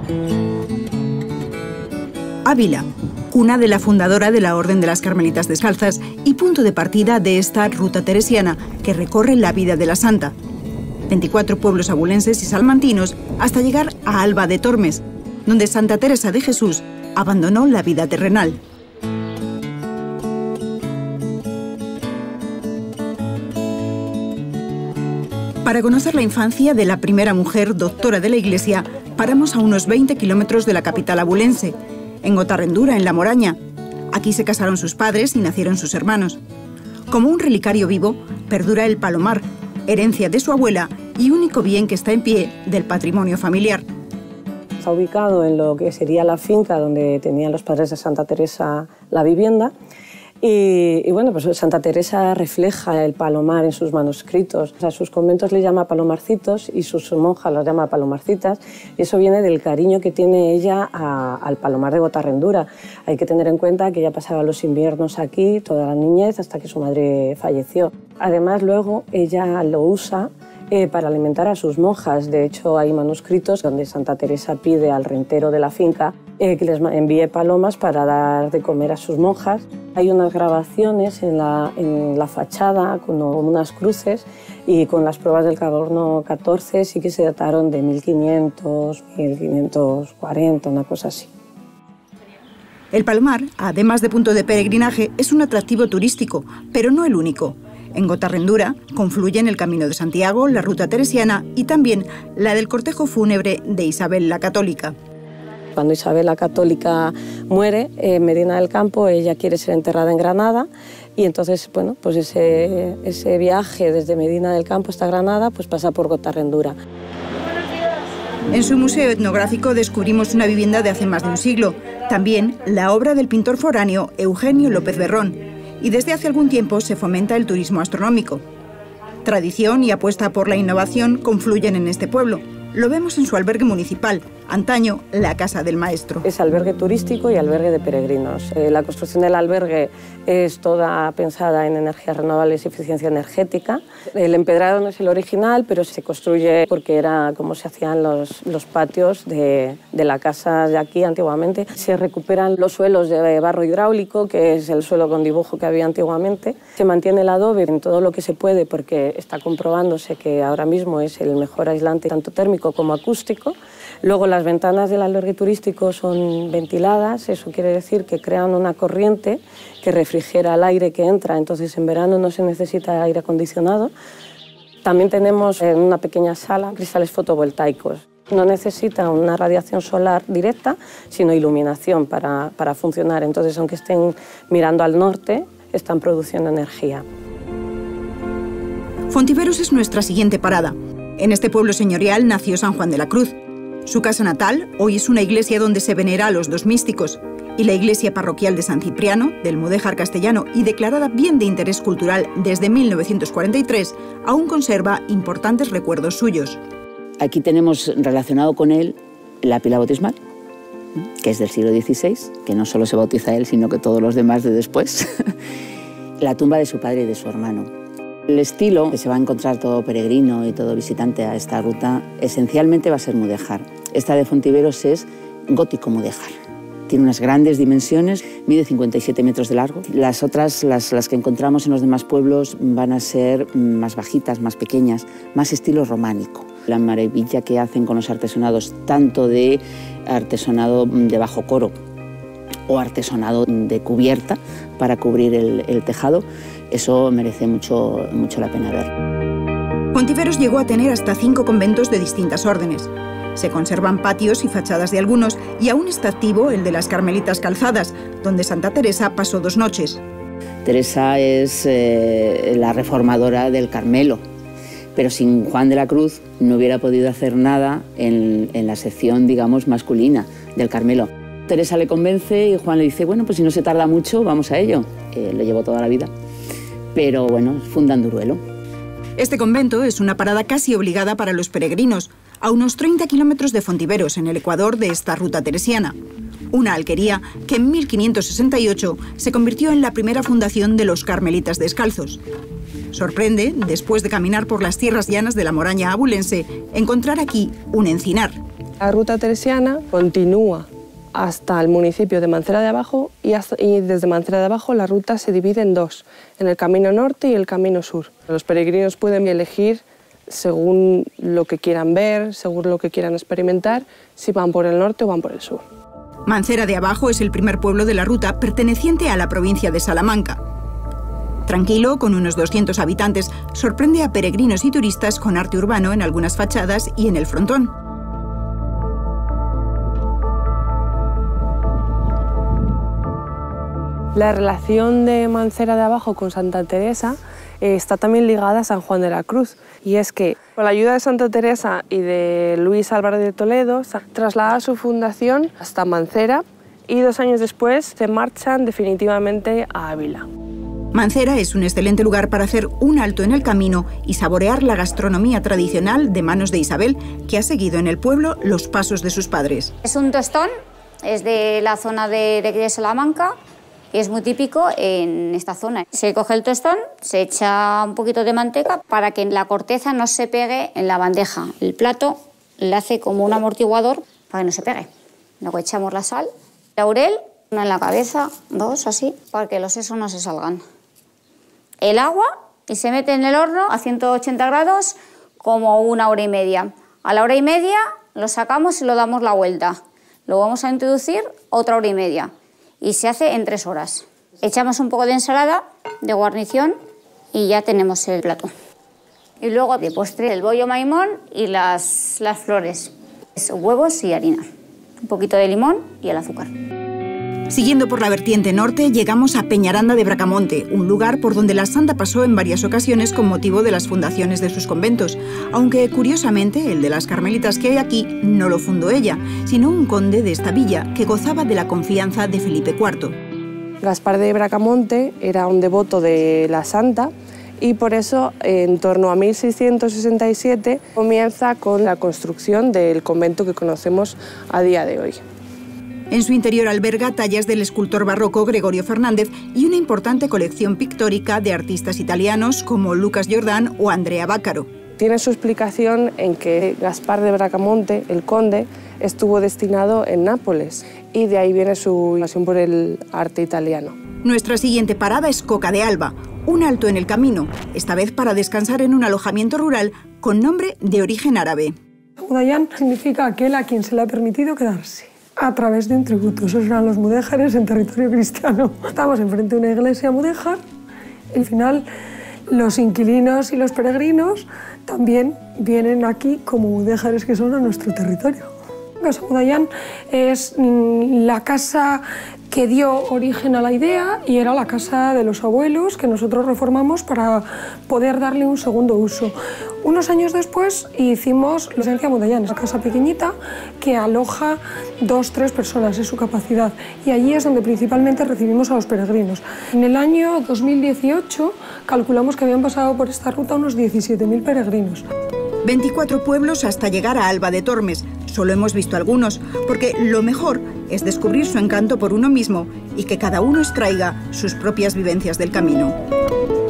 Ávila, cuna de la fundadora de la Orden de las Carmelitas Descalzas y punto de partida de esta ruta teresiana que recorre la vida de la santa. 24 pueblos abulenses y salmantinos hasta llegar a Alba de Tormes, donde Santa Teresa de Jesús abandonó la vida terrenal. Para conocer la infancia de la primera mujer doctora de la Iglesia, paramos a unos 20 kilómetros de la capital abulense, en Gotarrendura, en La Moraña. Aquí se casaron sus padres y nacieron sus hermanos. Como un relicario vivo, perdura el palomar, herencia de su abuela y único bien que está en pie del patrimonio familiar. Está ubicado en lo que sería la finca donde tenían los padres de Santa Teresa la vivienda. Y bueno, pues Santa Teresa refleja el palomar en sus manuscritos. A sus conventos le llama palomarcitos y sus monjas los llama palomarcitas. Y eso viene del cariño que tiene ella al palomar de Gotarrendura. Hay que tener en cuenta que ella pasaba los inviernos aquí, toda la niñez, hasta que su madre falleció. Además, luego ella lo usa para alimentar a sus monjas. De hecho, hay manuscritos donde Santa Teresa pide al rentero de la finca que les envíe palomas para dar de comer a sus monjas. Hay unas grabaciones en la fachada con unas cruces y con las pruebas del carbono 14 sí que se dataron de 1500, 1540, una cosa así. El palomar, además de punto de peregrinaje, es un atractivo turístico, pero no el único. En Gotarrendura confluyen el Camino de Santiago, la ruta teresiana y también la del cortejo fúnebre de Isabel la Católica. Cuando Isabel la Católica muere en Medina del Campo, ella quiere ser enterrada en Granada y entonces, bueno, pues ese viaje desde Medina del Campo hasta Granada pues pasa por Gotarrendura. En su museo etnográfico descubrimos una vivienda de hace más de un siglo, también la obra del pintor foráneo Eugenio López Berrón, y desde hace algún tiempo se fomenta el turismo astronómico. Tradición y apuesta por la innovación confluyen en este pueblo. Lo vemos en su albergue municipal, antaño la Casa del Maestro. Es albergue turístico y albergue de peregrinos. La construcción del albergue es toda pensada en energías renovables y eficiencia energética. El empedrado no es el original, pero se construye porque era como se hacían los patios de la casa de aquí antiguamente. Se recuperan los suelos de barro hidráulico, que es el suelo con dibujo que había antiguamente. Se mantiene el adobe en todo lo que se puede porque está comprobándose que ahora mismo es el mejor aislante tanto térmico como acústico. Luego las ventanas del albergue turístico son ventiladas, eso quiere decir que crean una corriente que refrigera el aire que entra, entonces en verano no se necesita aire acondicionado. También tenemos en una pequeña sala cristales fotovoltaicos. No necesita una radiación solar directa, sino iluminación para funcionar, entonces aunque estén mirando al norte, están produciendo energía. Fontiveros es nuestra siguiente parada. En este pueblo señorial nació San Juan de la Cruz. Su casa natal hoy es una iglesia donde se venera a los dos místicos, y la iglesia parroquial de San Cipriano, del mudéjar castellano y declarada bien de interés cultural desde 1943, aún conserva importantes recuerdos suyos. Aquí tenemos relacionado con él la pila bautismal, que es del siglo XVI, que no solo se bautiza él, sino que todos los demás de después. La tumba de su padre y de su hermano. El estilo que se va a encontrar todo peregrino y todo visitante a esta ruta esencialmente va a ser mudéjar. Esta de Fontiveros es gótico mudéjar. Tiene unas grandes dimensiones, mide 57 metros de largo. Las otras, las que encontramos en los demás pueblos, van a ser más bajitas, más pequeñas, más estilo románico. La maravilla que hacen con los artesonados, tanto de artesonado de bajo coro o artesonado de cubierta para cubrir el tejado, eso merece mucho la pena ver. Fontiveros llegó a tener hasta 5 conventos de distintas órdenes. Se conservan patios y fachadas de algunos y aún está activo el de las Carmelitas Calzadas, donde Santa Teresa pasó 2 noches. Teresa es la reformadora del Carmelo, pero sin Juan de la Cruz no hubiera podido hacer nada en la sección, digamos, masculina del Carmelo. Teresa le convence y Juan le dice, bueno, pues si no se tarda mucho, vamos a ello. Le llevó toda la vida, pero bueno, fundan Duruelo. Este convento es una parada casi obligada para los peregrinos, a unos 30 kilómetros de Fontiveros, en el ecuador de esta ruta teresiana. Una alquería que en 1568 se convirtió en la primera fundación de los Carmelitas Descalzos. Sorprende, después de caminar por las tierras llanas de la Moraña abulense, encontrar aquí un encinar. La ruta teresiana continúa hasta el municipio de Mancera de Abajo y desde Mancera de Abajo la ruta se divide en dos, en el camino norte y el camino sur. Los peregrinos pueden elegir según lo que quieran ver, según lo que quieran experimentar, si van por el norte o van por el sur. Mancera de Abajo es el primer pueblo de la ruta perteneciente a la provincia de Salamanca. Tranquilo, con unos 200 habitantes, sorprende a peregrinos y turistas con arte urbano en algunas fachadas y en el frontón. La relación de Mancera de Abajo con Santa Teresa está también ligada a San Juan de la Cruz. Y es que, con la ayuda de Santa Teresa y de Luis Álvarez de Toledo, traslada su fundación hasta Mancera y 2 años después se marchan definitivamente a Ávila. Mancera es un excelente lugar para hacer un alto en el camino y saborear la gastronomía tradicional de manos de Isabel, que ha seguido en el pueblo los pasos de sus padres. Es un tostón, es de la zona de Salamanca. Es muy típico en esta zona. Se coge el tostón, se echa un poquito de manteca para que la corteza no se pegue en la bandeja. El plato le hace como un amortiguador para que no se pegue. Luego echamos la sal, laurel, una en la cabeza, 2 así, para que los sesos no se salgan. El agua y se mete en el horno a 180 grados como 1 hora y media. A la hora y media lo sacamos y lo damos la vuelta. Lo vamos a introducir 1 hora y media. Y se hace en 3 horas. Echamos un poco de ensalada, de guarnición y ya tenemos el plato. Y luego de postre el bollo maimón y las flores. Es huevos y harina. Un poquito de limón y el azúcar. Siguiendo por la vertiente norte, llegamos a Peñaranda de Bracamonte, un lugar por donde la santa pasó en varias ocasiones con motivo de las fundaciones de sus conventos, aunque curiosamente el de las carmelitas que hay aquí no lo fundó ella, sino un conde de esta villa que gozaba de la confianza de Felipe IV. Gaspar de Bracamonte era un devoto de la santa y por eso en torno a 1667 comienza con la construcción del convento que conocemos a día de hoy. En su interior alberga tallas del escultor barroco Gregorio Fernández y una importante colección pictórica de artistas italianos como Lucas Jordán o Andrea Báccaro. Tiene su explicación en que Gaspar de Bracamonte, el conde, estuvo destinado en Nápoles y de ahí viene su pasión por el arte italiano. Nuestra siguiente parada es Coca de Alba, un alto en el camino, esta vez para descansar en un alojamiento rural con nombre de origen árabe. Mudayán significa aquel a quien se le ha permitido quedarse a través de un tributo. Esos eran los mudéjares en territorio cristiano. Estamos enfrente de una iglesia mudéjar. Al final, los inquilinos y los peregrinos también vienen aquí como mudéjares que son a nuestro territorio. Casa Mudayán es la casa que dio origen a la idea y era la casa de los abuelos que nosotros reformamos para poder darle un segundo uso. Unos años después hicimos la residencia Mudayán, es una casa pequeñita que aloja 2-3 personas, es su capacidad, y allí es donde principalmente recibimos a los peregrinos. En el año 2018 calculamos que habían pasado por esta ruta unos 17.000 peregrinos. 24 pueblos hasta llegar a Alba de Tormes. Solo hemos visto algunos, porque lo mejor es descubrir su encanto por uno mismo y que cada uno extraiga sus propias vivencias del camino.